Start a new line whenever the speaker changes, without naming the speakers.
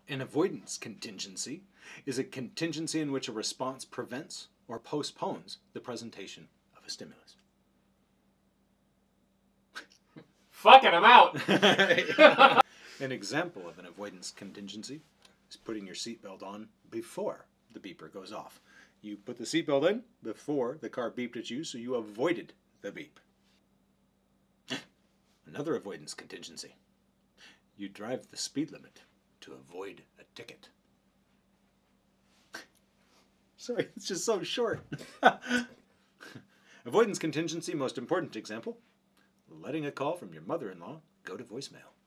An avoidance contingency is a contingency in which a response prevents or postpones the presentation of a stimulus.
Fucking, I'm out!
An example of an avoidance contingency is putting your seatbelt on before the beeper goes off. You put the seatbelt in before the car beeped at you, so you avoided the beep. Another avoidance contingency. You drive the speed limit to avoid a ticket. Sorry, it's just so short. Avoidance contingency, most important example, letting a call from your mother-in-law go to voicemail.